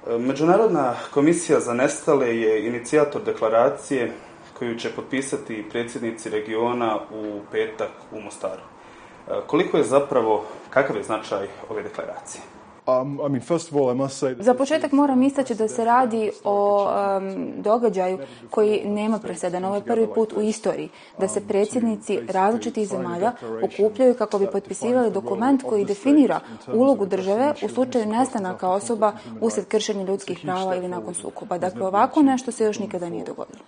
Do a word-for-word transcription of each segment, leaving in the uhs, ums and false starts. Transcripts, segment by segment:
Međunarodna komisija za nestale je inicijator deklaracije koju će potpisati predsjednici regiona u petak u Mostaru. Koliko je zapravo, kakav je značaj ove deklaracije? Um, I mean, first of all, I must say... Za početak moram istaći da se radi o um, događaju koji nema presedana. Ovo je prvi put u istoriji da se predsjednici različitih zemalja okupljaju kako bi potpisivali dokument koji definira ulogu države u slučaju nestanaka osoba uslijed kršenja ljudskih prava ili nakon sukoba. Dakle, ovako nešto se još nikada nije dogodilo.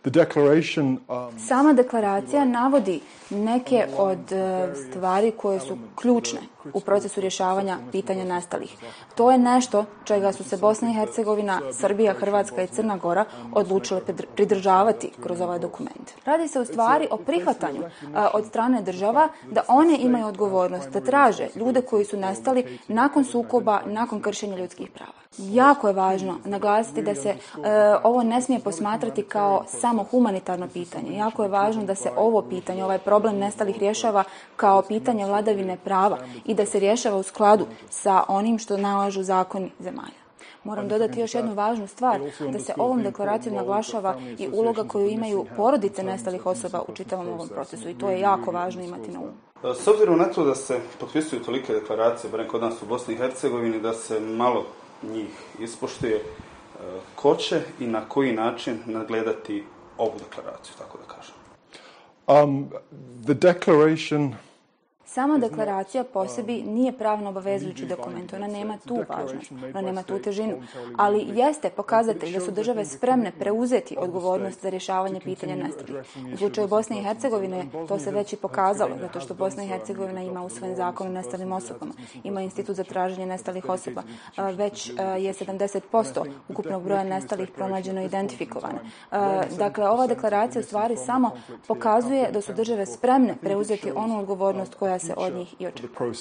Sama deklaracija navodi neke od stvari koje su ključne u procesu rješavanja pitanja nestalih. To je nešto čega su se Bosna i Hercegovina, Srbija, Hrvatska i Crna Gora odlučile pridržavati kroz ovaj dokument. Radi se u stvari o prihvatanju od strane država da one imaju odgovornost da traže ljude koji su nestali nakon sukoba, nakon kršenja ljudskih prava. Jako je važno naglasiti da se e, ovo ne smije posmatrati kao samo humanitarno pitanje. Jako je važno da se ovo pitanje, ovaj problem nestalih rješava kao pitanje vladavine prava i da se rješava u skladu sa onim što nalažu zakoni zemalja. Moram dodati još jednu važnu stvar, da se ovom deklaracijom naglašava i uloga koju imaju porodice nestalih osoba u čitavom ovom procesu i to je jako važno imati na umu. S obzirom na to da se potpisuju tolike deklaracije, barem kod nas u Bosni i Hercegovini, da se malo njih ispoštuje, ko će i na koji način nadgledati ovu deklaraciju, tako da kažem? Um, the declaration... Sama deklaracija po sebi nije pravno obavezujući dokument, ona nema tu važnost, ona nema tu težinu, ali jeste pokazatelj da su države spremne preuzeti odgovornost za rješavanje pitanja nestalih. U slučaju Bosne i Hercegovine to se već i pokazalo, zato što Bosna i Hercegovina ima usvojen zakon o nestalim osobama, ima institut za traženje nestalih osoba, već je sedamdeset posto ukupnog broja nestalih pronađeno i identifikovano. Dakle, ova deklaracija u stvari samo pokazuje da su države spremne preuzeti onu odgovornost koja se od njih i očekuje.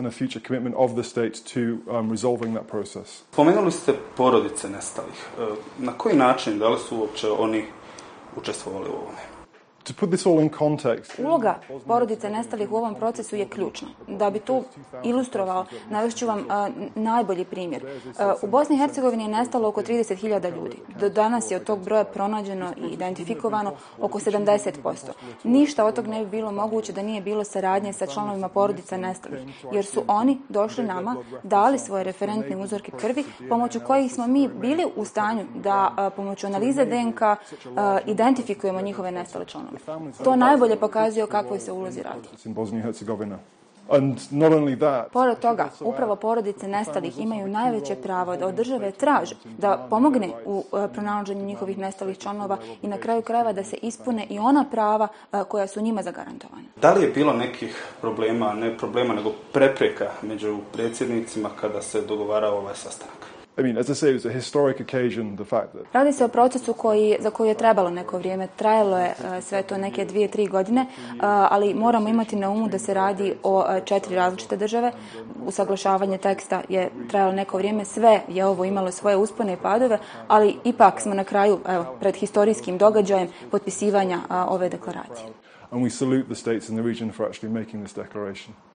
Spomenuli ste porodice nestalih. Na koji način, da li su uopće oni učestvovali u ovome? To put this all in context. Uloga porodice nestalih u ovom procesu je ključna. Da bi tu ilustrovao, navest ću vam uh, najbolji primjer. Uh, u Bosni i Hercegovini je nestalo oko trideset hiljada ljudi. Do danas je od tog broja pronađeno i identifikovano oko sedamdeset posto. Ništa od tog ne bi bilo moguće da nije bilo saradnje sa članovima porodica nestalih, jer su oni došli nama, dali svoje referentne uzorke krvi, pomoću kojih smo mi bili u stanju da uh, pomoću analize D N K uh, identifikujemo njihove nestale članove. To najbolje pokazuje o kakvoj se ulozi radi. Pored toga, upravo porodice nestalih imaju najveće pravo da od države traže da pomogne u pronalaženju njihovih nestalih članova i na kraju krajeva da se ispune i ona prava koja su njima zagarantovana. Da li je bilo nekih problema, ne problema, nego prepreka među predsjednicima kada se dogovarao ovaj sastanak? I mean, as I say, it was a historic occasion, the fact that... Radi se o procesu koji, za koji je trebalo neko vrijeme. Trajalo je uh, sve to neke dvije, tri godine, uh, ali moramo imati na umu da se radi o uh, četiri različite države. Usaglašavanje teksta je trajalo neko vrijeme. Sve je ovo imalo svoje uspone i padove, ali ipak smo na kraju, evo, pred historijskim događajem potpisivanja uh, ove deklaracije. And we salute the states in the region for actually making this declaration.